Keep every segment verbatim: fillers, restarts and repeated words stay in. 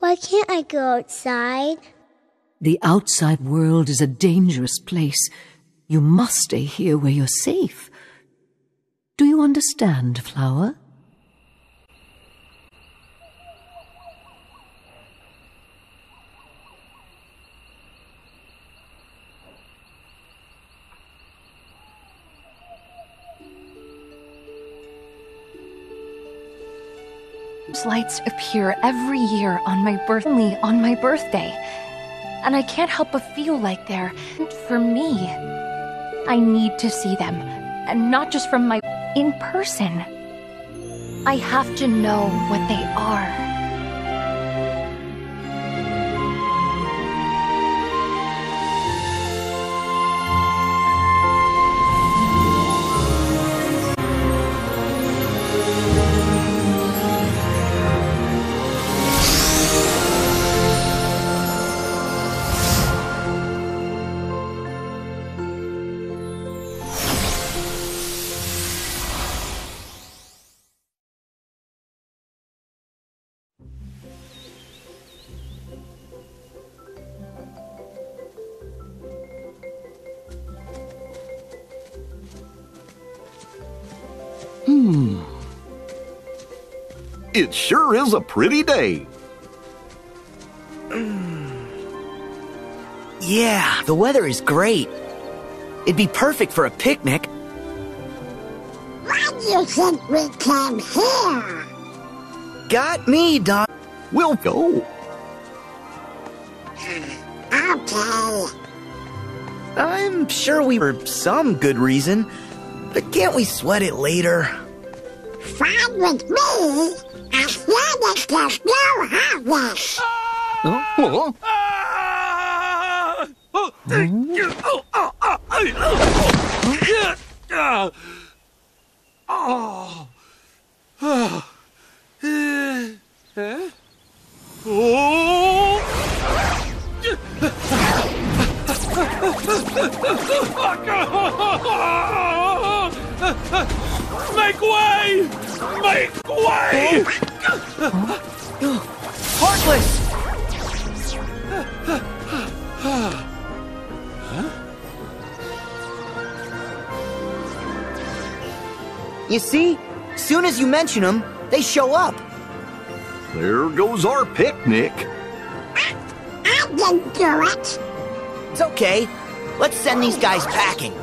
Why can't I go outside? The outside world is a dangerous place. You must stay here where you're safe. Do you understand, Flower? Lights appear every year on my birth only on my birthday, and I can't help but feel like they're for me. I need to see them, and not just from my in person. I have to know what they are. Hmm. It sure is a pretty day. Yeah, the weather is great. It'd be perfect for a picnic. Why do you think we came here? Got me, Don. We'll go. Okay. I'm sure we were some good reason, but can't we sweat it later? Fine with me, as long as there's no harvest. Oh. Make way! Make way! Heartless! You see? Soon as you mention them, they show up. There goes our picnic. I didn't do it. It's okay. Let's send these guys packing.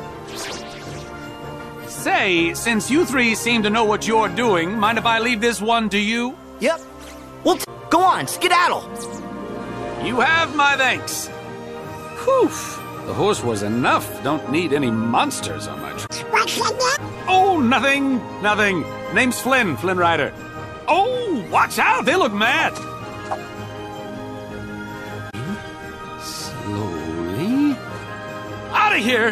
Say, since you three seem to know what you're doing, mind if I leave this one to you? Yep. Well, t go on, skedaddle. You have my thanks. Whew. The horse was enough. Don't need any monsters on my trip. What's your name? Oh, nothing. Nothing. Name's Flynn, Flynn Rider. Oh, watch out. They look mad. Slowly. Out of here.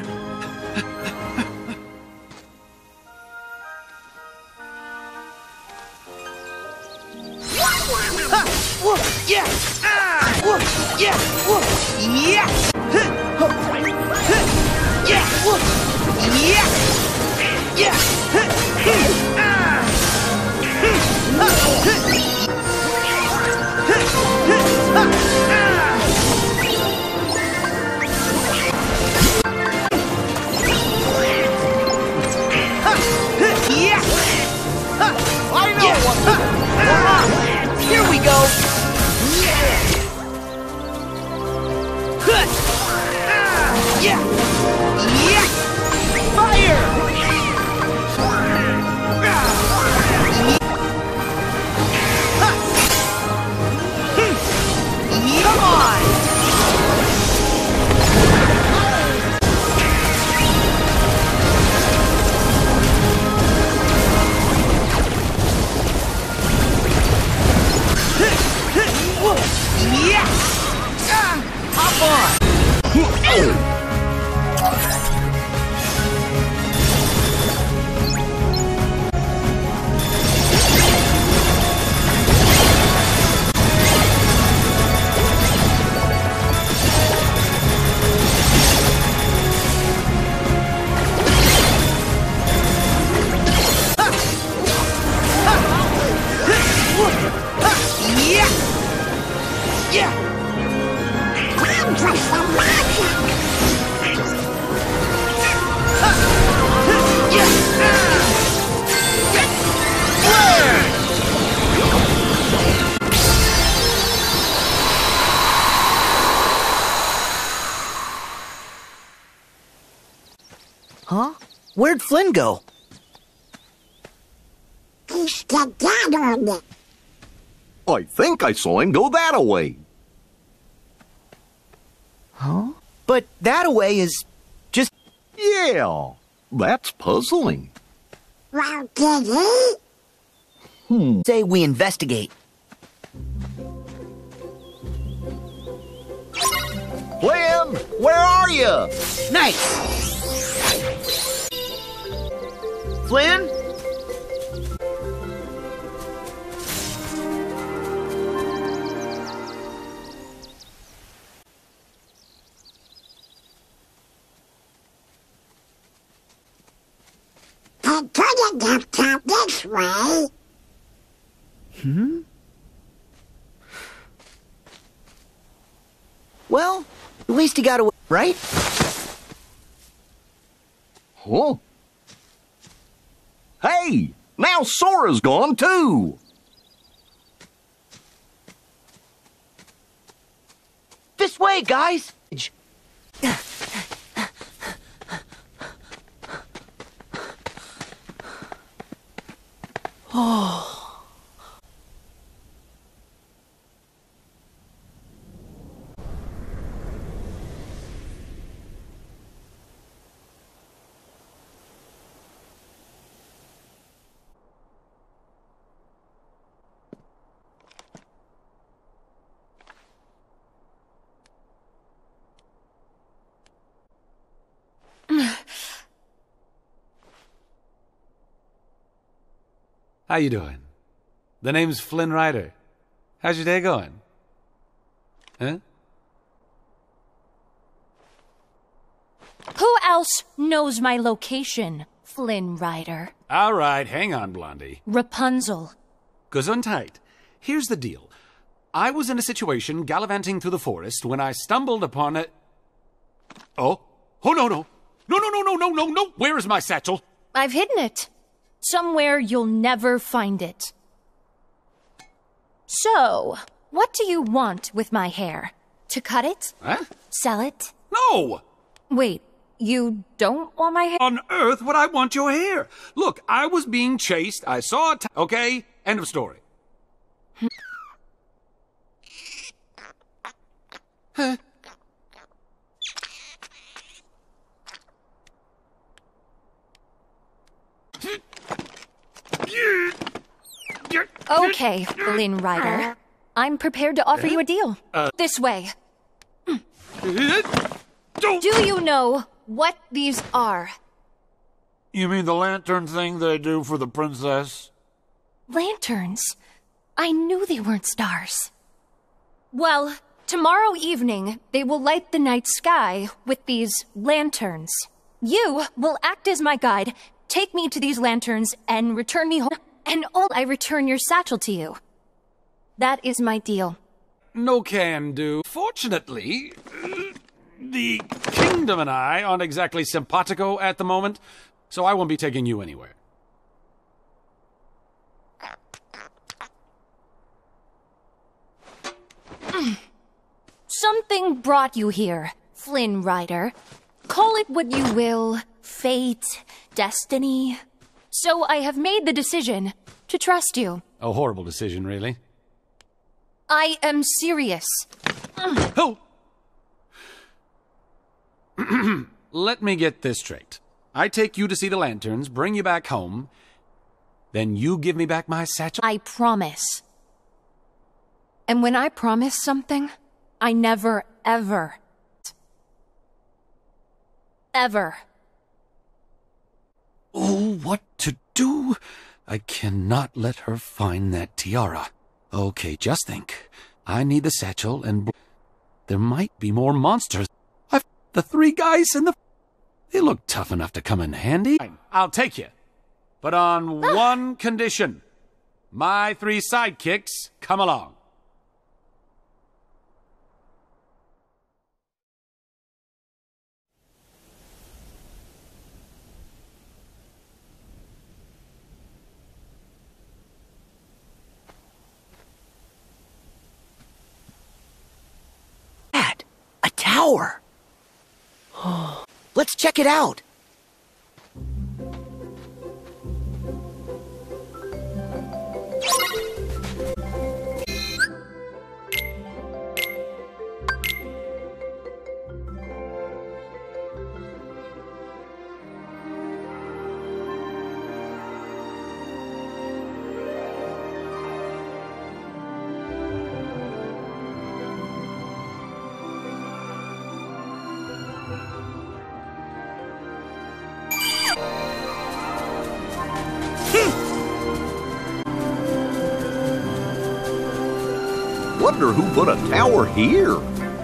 Ha! Whoa! Yeah! Ah! Whoa! Yeah! Whoa! Yeah! Huh! Huh! Huh! Yeah! Whoa! Yeah! Yeah! Huh! Huh! Ah! Huh! Huh! Huh! Huh! Huh! Ah! Huh! Huh! Yeah! Huh! I know Yeah! what. Huh! Ah! Here we go! Yeah! Huh! Ah! Yeah! Yeah! Fire! Ah! Huh! Hmm! Come on! Yeah! Ah! Hop on! Yeah! for some magic. Huh? Where'd Flynn go? He's skedaddled. I think I saw him go that away. Huh? But that away is just... Yeah, that's puzzling. Well, did he? Hmm. Say we investigate. Flynn, where are you? Nice! Flynn? I couldn't have come this way. Hmm? Well, at least he got away, right? Huh? Hey, now Sora's gone too. This way, guys! Oh. How you doing? The name's Flynn Rider. How's your day going? Huh? Who else knows my location, Flynn Rider? All right, hang on, Blondie. Rapunzel. Gesundheit. Here's the deal. I was in a situation gallivanting through the forest when I stumbled upon a... Oh? Oh, no, no. No, no, no, no, no, no, no. Where is my satchel? I've hidden it. Somewhere you'll never find it. So, what do you want with my hair? To cut it? Huh? Sell it? No! Wait, you don't want my hair? On earth would I want your hair? Look, I was being chased. I saw it. Okay? End of story. Huh? Okay, Flynn Rider. I'm prepared to offer you a deal. Uh, this way. Don't. Do you know what these are? You mean the lantern thing they do for the princess? Lanterns? I knew they weren't stars. Well, tomorrow evening, they will light the night sky with these lanterns. You will act as my guide, take me to these lanterns, and return me home. And all I return your satchel to you. That is my deal. No can do. Fortunately, the kingdom and I aren't exactly simpatico at the moment, so I won't be taking you anywhere. Something brought you here, Flynn Rider. Call it what you will, fate, destiny. So I have made the decision to trust you. A horrible decision, really. I am serious. Oh! Let me get this straight. I take you to see the lanterns, bring you back home, then you give me back my satchel? I promise. And when I promise something, I never, ever, ever. Oh, what to do? I cannot let her find that tiara. Okay, just think. I need the satchel, and there might be more monsters. I've the three guys in the... They look tough enough to come in handy. I'll take you. But on one condition. My three sidekicks come along. tower! Let's check it out! Wonder who put a tower here?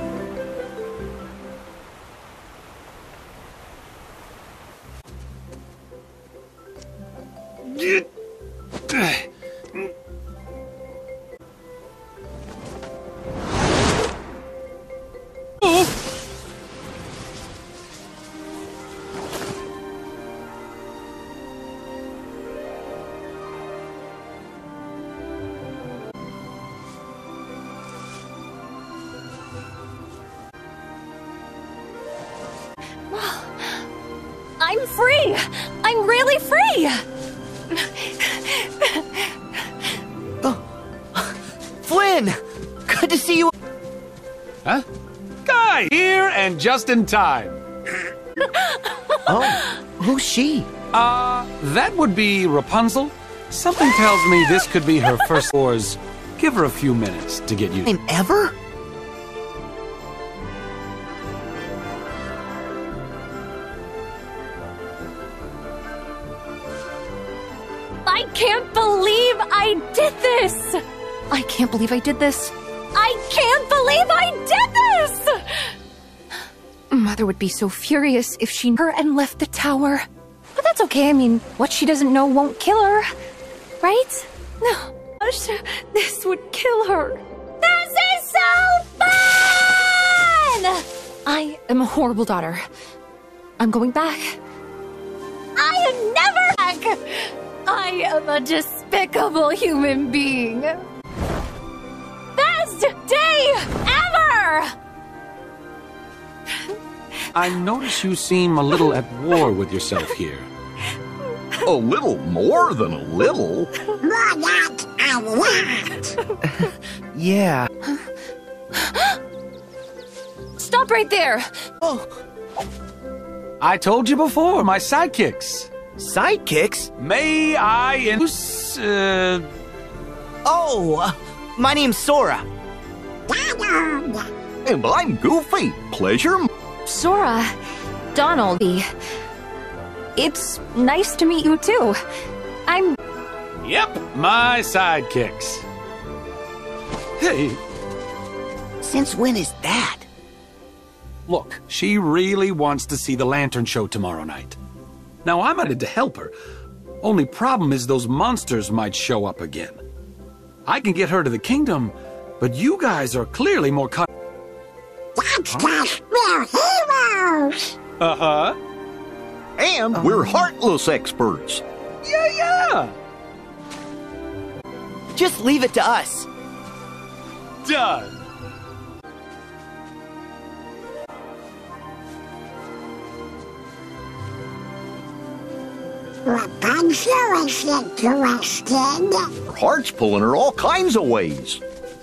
I'm free! I'm really free! Oh. Flynn! Good to see you! Huh? Guy! Here and just in time. Oh, who's she? Uh, that would be Rapunzel. Something tells me this could be her first wars. Give her a few minutes to get used. And ever? I can't believe I did this! I can't believe I did this. I can't believe I did this! Mother would be so furious if she knew her and left the tower. But that's okay, I mean, what she doesn't know won't kill her. Right? No. Gosh, this would kill her. This is so fun! I am a horrible daughter. I'm going back. I am never back! I am a despicable human being. Best day ever! I notice you seem a little at war with yourself here. A little more than a little. More not a lot. Yeah. Stop right there! Oh, I told you before, my sidekicks. sidekicks? May I introduce, uh... Oh, uh, my name's Sora. Donald. And I'm Goofy. Pleasure. Sora, Donald, it's nice to meet you too. I'm... Yep, my sidekicks. Hey, Since when is that? look, she really wants to see the Lantern Show tomorrow night. Now, I'm ready to help her. Only problem is those monsters might show up again. I can get her to the kingdom, but you guys are clearly more con- That's cause we're heroes. Uh-huh. And we're heartless experts. Yeah, yeah. Just leave it to us. Done. Rapunzel is interested. Her heart's pulling her all kinds of ways.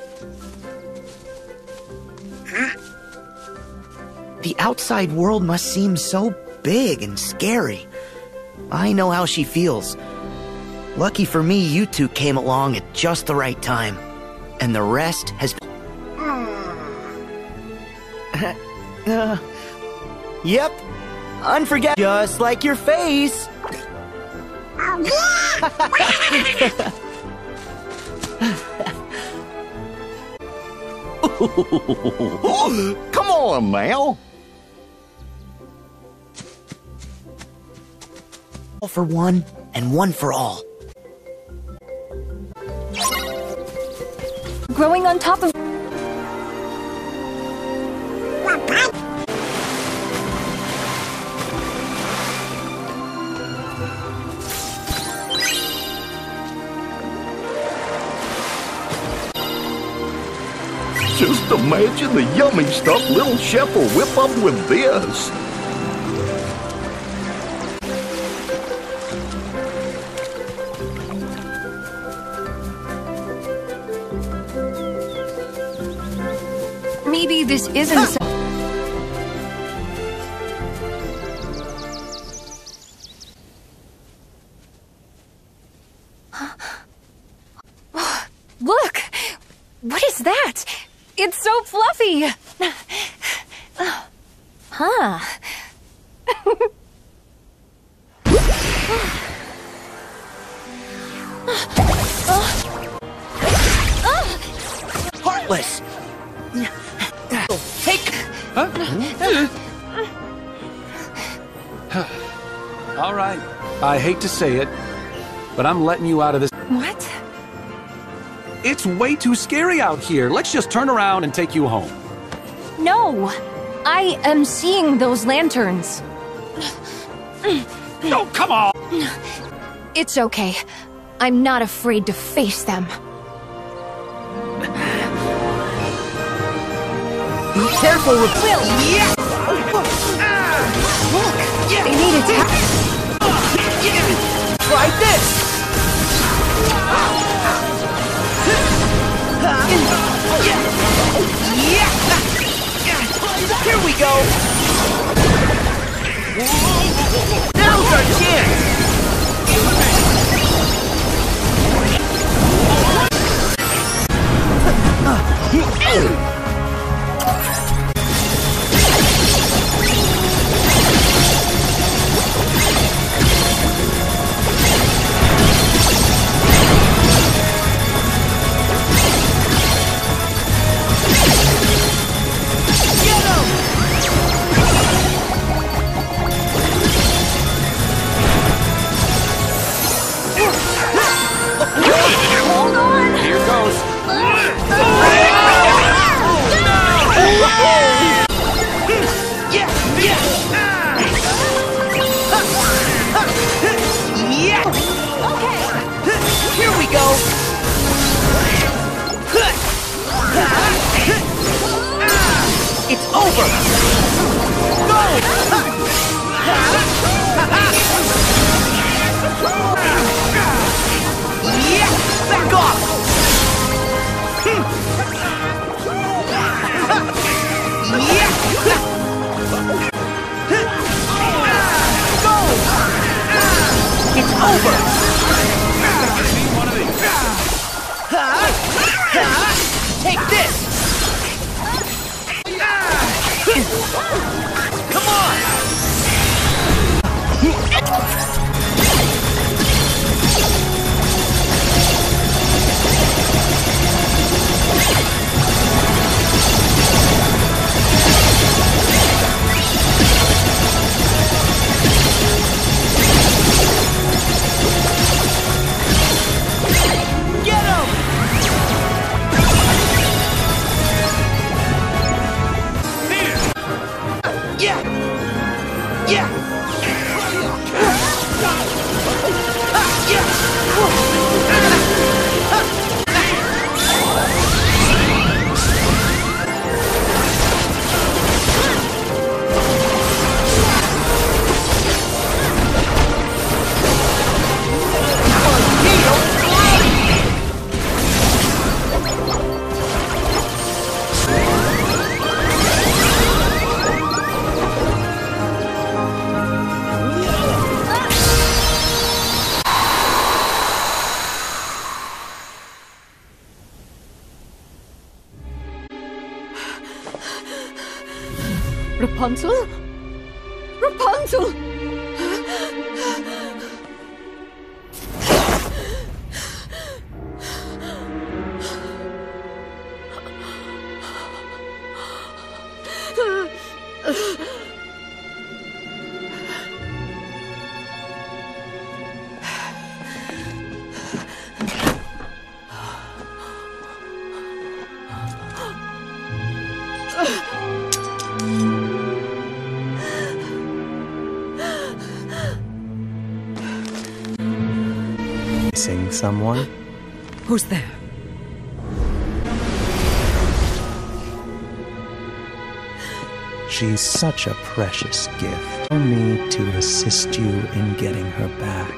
The outside world must seem so big and scary. I know how she feels. Lucky for me, you two came along at just the right time. And the rest has been... uh, yep. Unforgettable. Just like your face. Oh, yeah. Come on now. All for one, and one for all. growing on top of... Just imagine the yummy stuff little chef will whip up with this. Maybe this isn't so. Look! What is that? It's so fluffy! Huh. Heartless! Take... All right. I hate to say it, but I'm letting you out of this. What? It's way too scary out here. Let's just turn around and take you home. No! I am seeing those lanterns. Oh, come on! It's okay. I'm not afraid to face them. Be careful with... Will! Yeah! Look! They need attack! Try this! Here we go! Now's our chance! Hold on! Here goes. Okay! Here we go! It's over! Go! Yeah! Back off! Yeah! Go! It's over! Take this! Come on! Get him! Yeah! Yeah! Rapunzel? Rapunzel! Missing someone? Who's there? She's such a precious gift. Allow me to assist you in getting her back.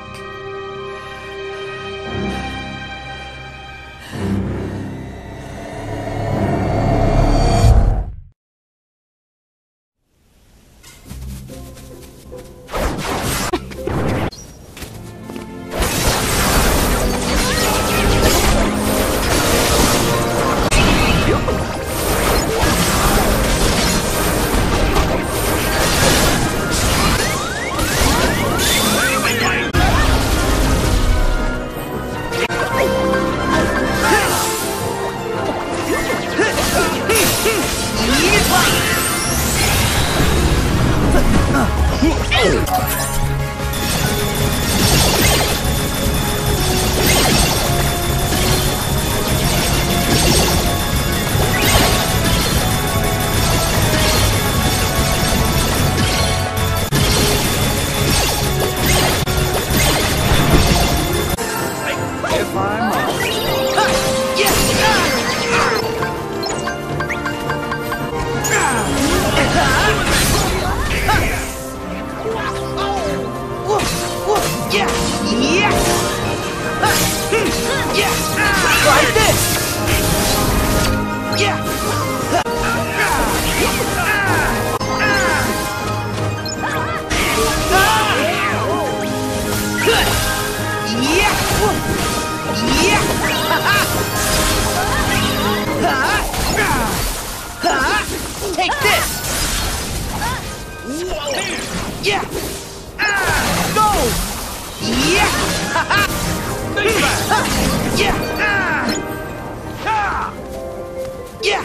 Take this! Yeah! Ah! Go! Yeah! Yeah! Ah! Yeah!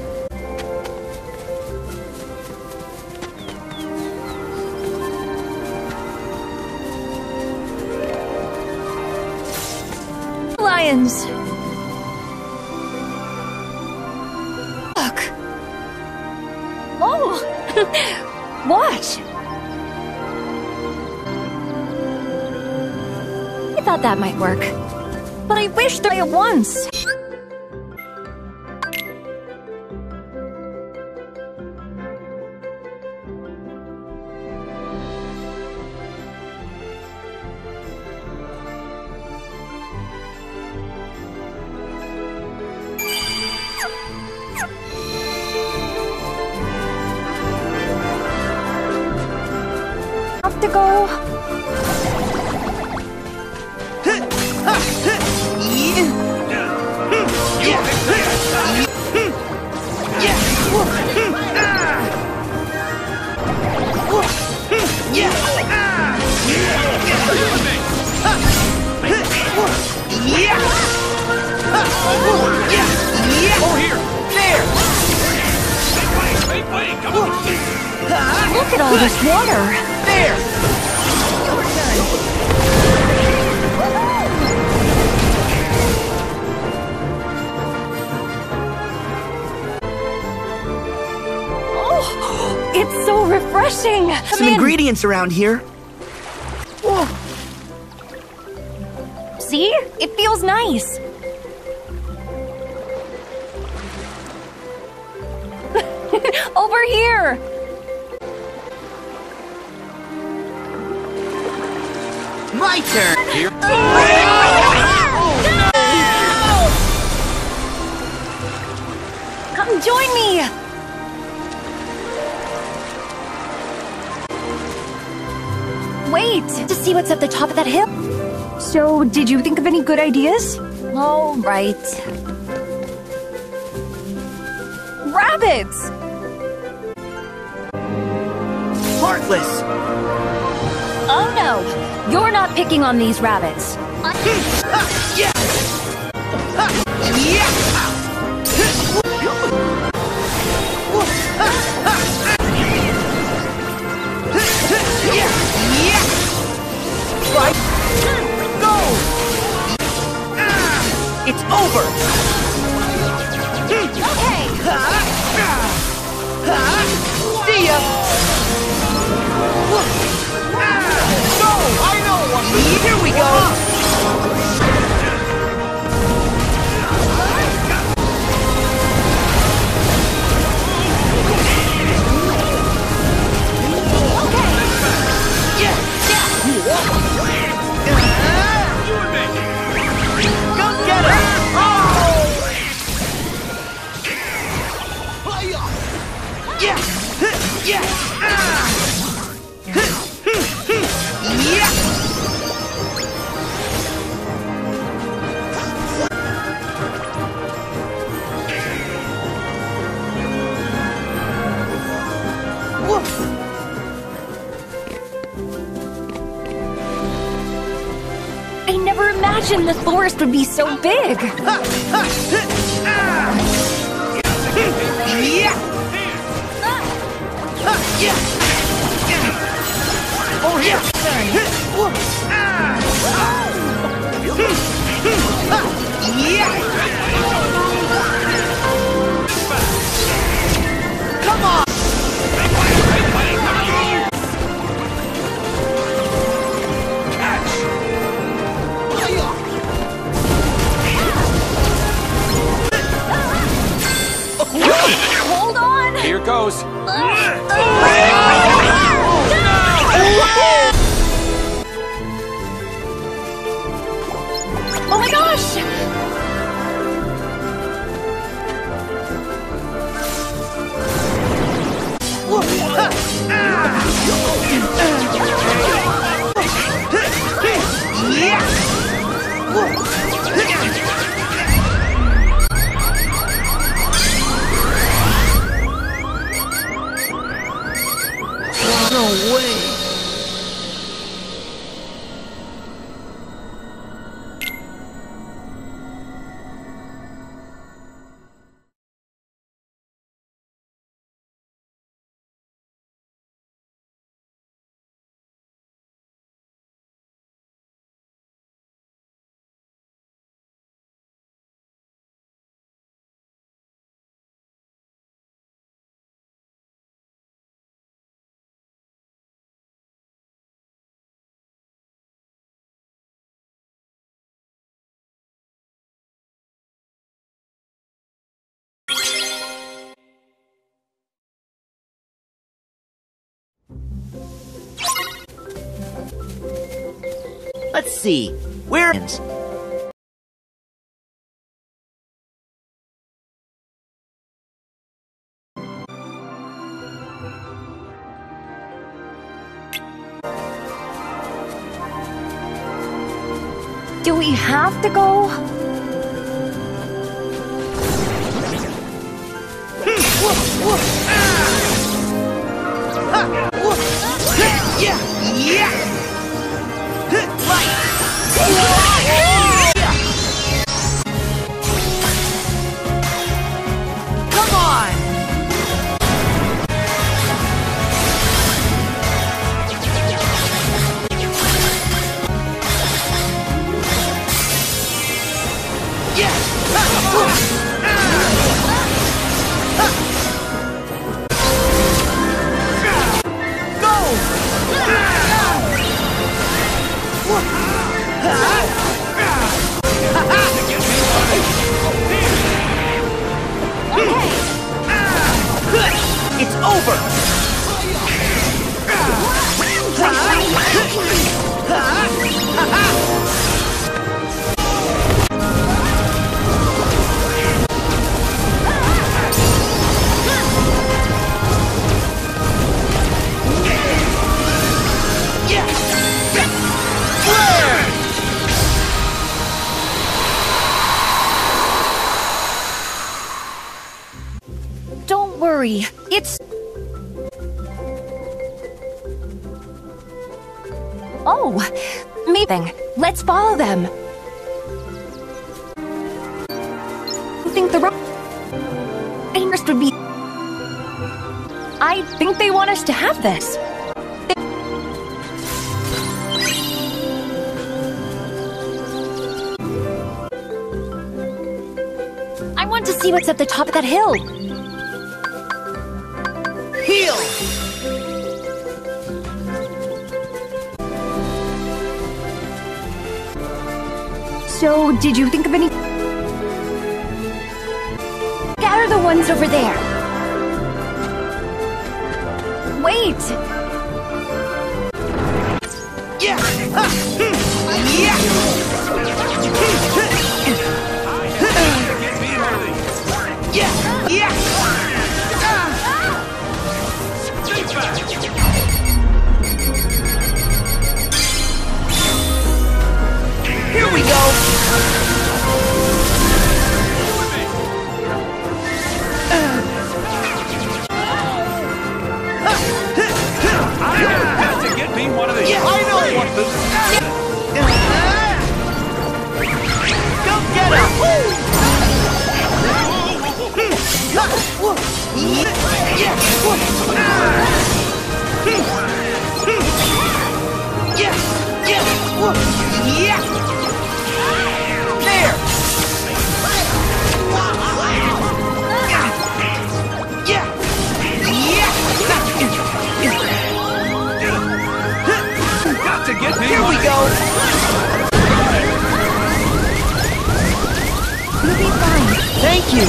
Lions! Look! Oh! Watch! I thought that might work. But I wish that at once! Have to go. Look at all this water. There! Oh, it's so refreshing. Come Some in. ingredients around here. Whoa. See? It feels nice. Over here. My turn! Here. Come join me. Wait, to see what's at the top of that hill. So, did you think of any good ideas? All right. Rabbits! Heartless! Oh no! You're not picking on these rabbits. Yeah! Yeah! Right! Go! It's over! Okay! See ya! Go! I know what! Here we go! Yeah! Ah! Yeah! I never imagined the forest would be so big. Yeah! Oh yeah! Yeah! Come on! Hold on! Here goes. Oh my gosh! No way! Let's see. Where is? Do we have to go? Yeah! Yeah! Come on! It's over! Don't worry, it's... Oh, maybe. Let's follow them. I think the road interest would be... I think they want us to have this. I want to see what's at the top of that hill. Heal! So, did you think of any... Gather the ones over there. Wait! Yeah! Ha! Hmm. Yeah! Yeah! Yeah! I know what this is. Go get him! There! Got to get me. Here we go! You'll be fine. Thank you!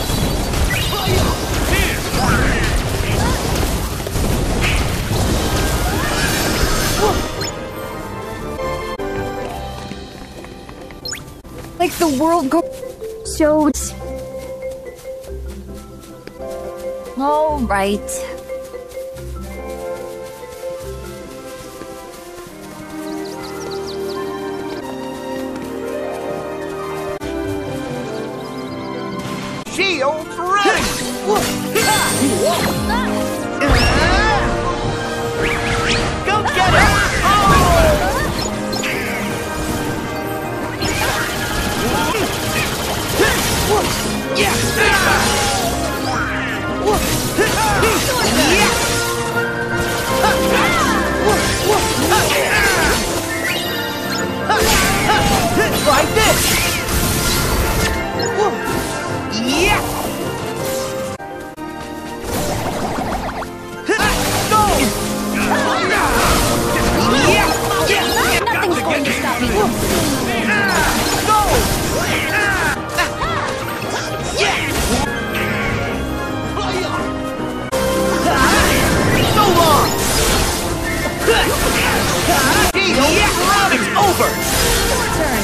Like the world go- So... All right. Shield's ready! Go get it! Like this! Yeah! Go! Yeah! Nothing's going to stop me. Go! So long! It's over! Your turn.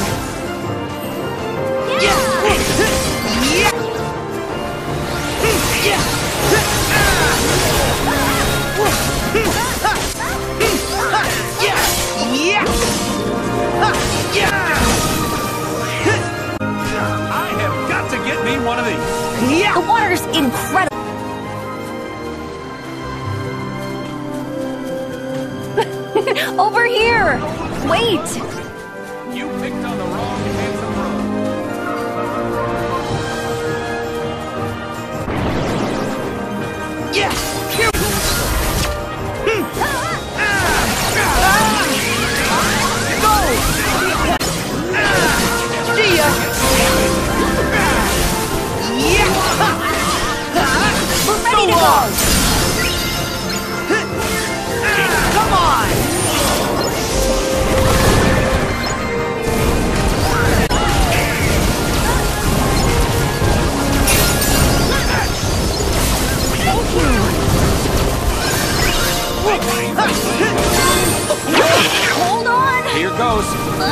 Yeah! Yeah! I have got to get me one of these. The water's incredible. Over here! Wait! You picked on the wrong handsome road. Yeah! Here! Go! See ya! Yeah! We're ready to So go! long! Come on! Hold on! Here goes.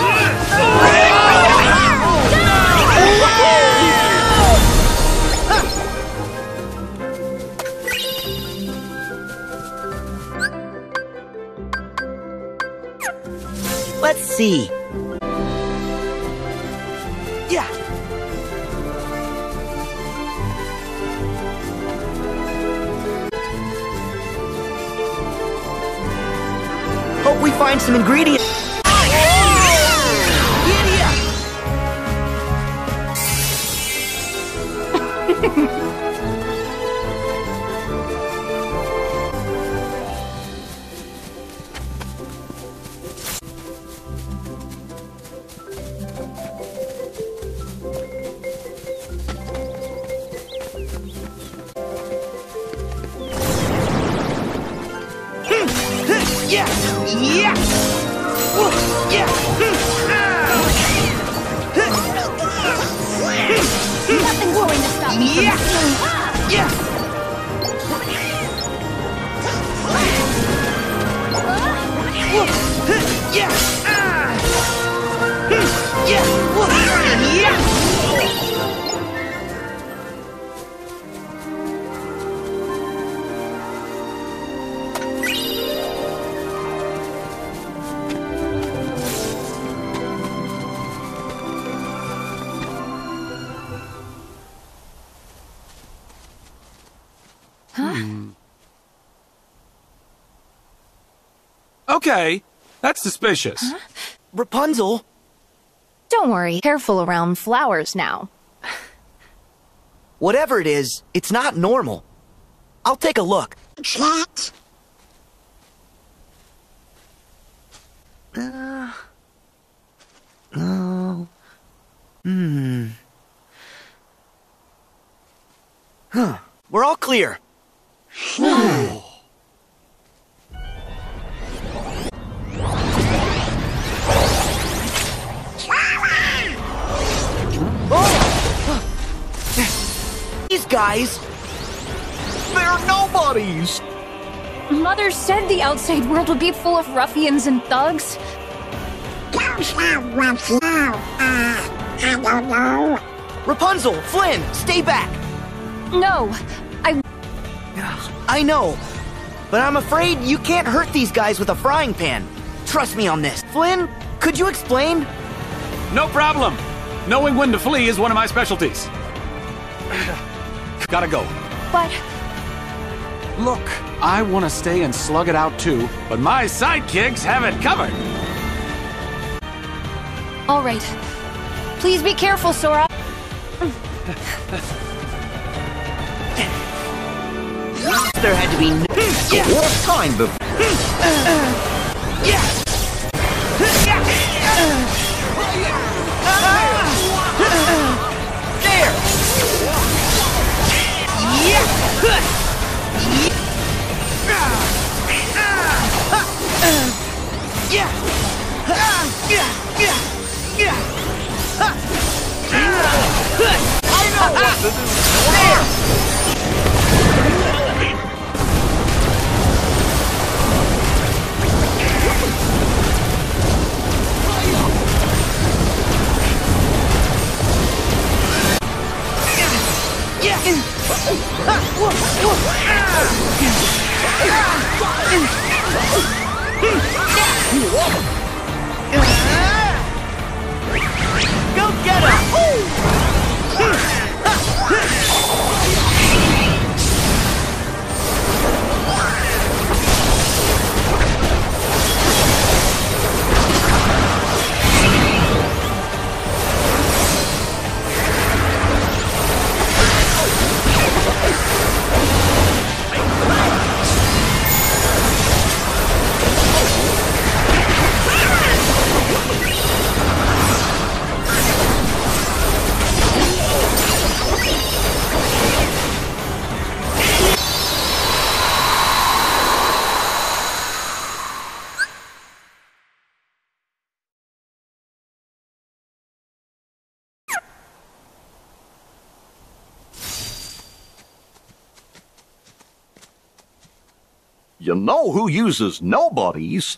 Let's see. Yeah. Hope we find some ingredients. Giddy up! Yeah! Yeah! Woo! Yeah! Nothing's going to stop me from Yeah! seeing. Yeah! Woo! Yeah! Yeah! Woo! Yeah! Okay, That's suspicious. Huh? Rapunzel? Don't worry. Careful around flowers now. Whatever it is, it's not normal. I'll take a look. Cat? Uh... Oh... Hmm... Huh. We're all clear. Hmm. These guys, They're nobodies! Mother said the outside world would be full of ruffians and thugs. Those are what's now. Uh, I don't know. Rapunzel, Flynn, stay back. No, I... I know, but I'm afraid you can't hurt these guys with a frying pan. Trust me on this. Flynn, could you explain? No problem. Knowing when to flee is one of my specialties. Gotta go. But... Look, I want to stay and slug it out too, but my sidekicks have it covered. All right. Please be careful, Sora. There had to be no... Yeah. What kind of... Yeah. There. I know what to do. There. Go get him! You know who uses nobodies?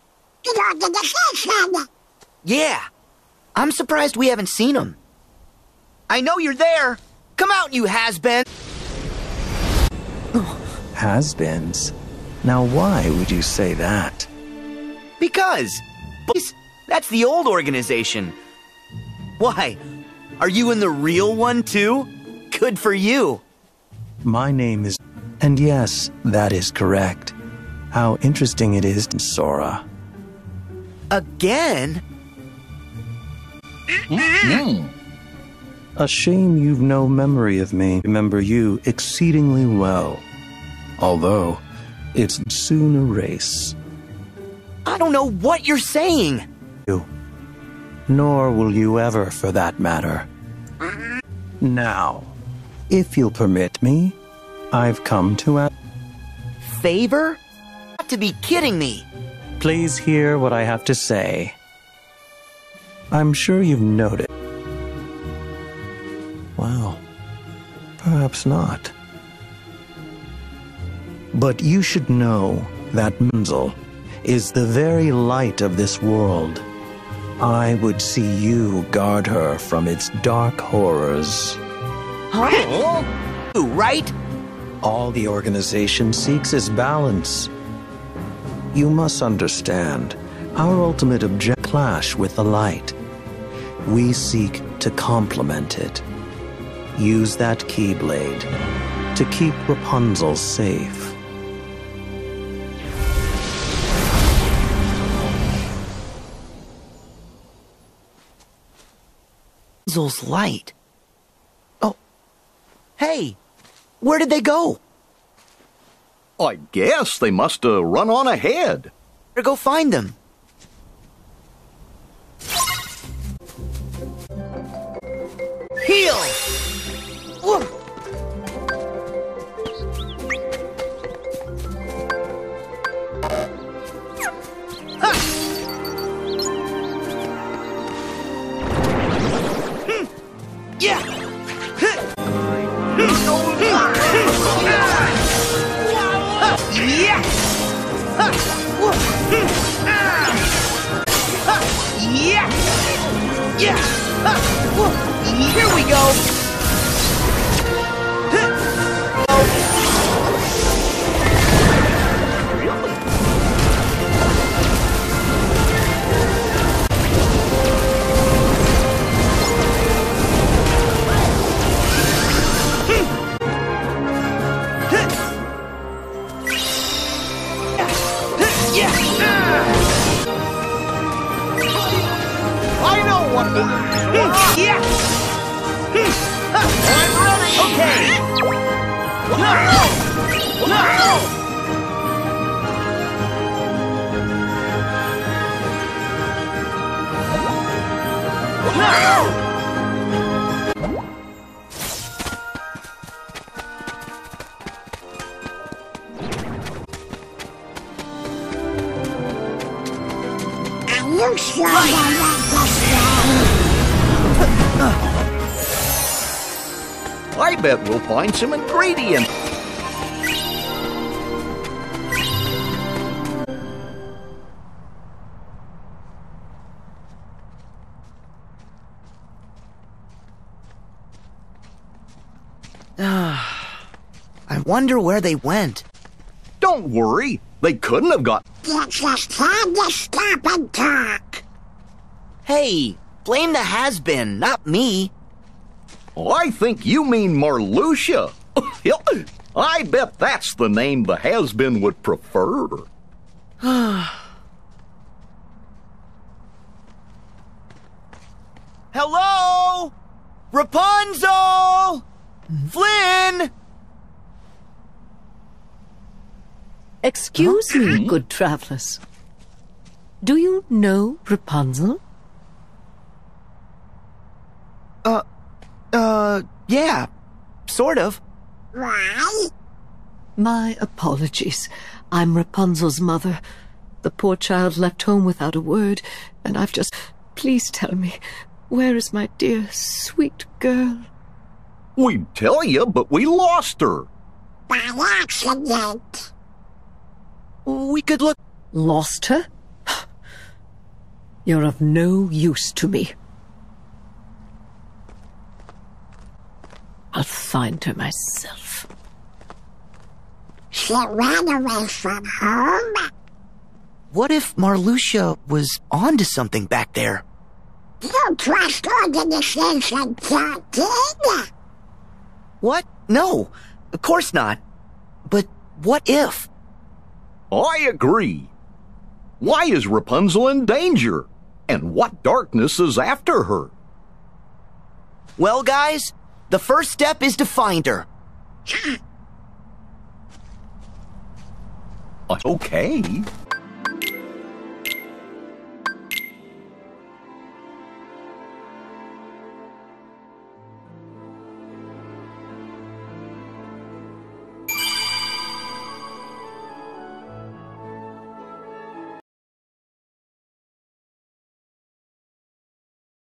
Yeah. I'm surprised we haven't seen him. I know you're there. Come out, you has-been. Has-beens? Now why would you say that? Because. That's the old organization. Why? Are you in the real one, too? Good for you. My name is... And yes, that is correct. How interesting it is, Sora. Again? Mm. A shame you've no memory of me. Remember you exceedingly well. Although, it's soon a race. I don't know what you're saying. You. Nor will you ever, for that matter. Now, if you'll permit me, I've come to ask... Favor? You have to be kidding me. Please hear what I have to say. I'm sure you've noted. Well, perhaps not. But you should know that Menzel is the very light of this world. I would see you guard her from its dark horrors. Huh? Right? All the organization seeks is balance. You must understand, our ultimate objective clash with the light. We seek to complement it. Use that Keyblade to keep Rapunzel safe. Rapunzel's light. Oh. Hey, where did they go? I guess they must have run on ahead. Better go find them. Heal! Whoa. Ha! Hmm. Yeah! Yeah! Yeah! Yeah! Here we go! I know what to do. Yeah! I'm ready! Okay! No! No! Are you sure you're not just I bet we'll find some ingredients. I wonder where they went. Don't worry, they couldn't have got... You just had to stop and talk. Hey, blame the has-been, not me. I think you mean Marluxia. I bet that's the name the has-been would prefer. Hello? Rapunzel! Flynn! Excuse me, good travelers. Do you know Rapunzel? Uh, uh, yeah, sort of. Why? My apologies. I'm Rapunzel's mother. The poor child left home without a word, and I've just... Please tell me, where is my dear, sweet girl? We'd tell you, but we lost her. By accident. We could look... Lost her? You're of no use to me. I'll find her myself. She ran away from home. What if Marluxia was onto something back there? You trust Organization thirteen? What? No, of course not. But what if? I agree. Why is Rapunzel in danger? And what darkness is after her? Well, guys, the first step is to find her. Okay.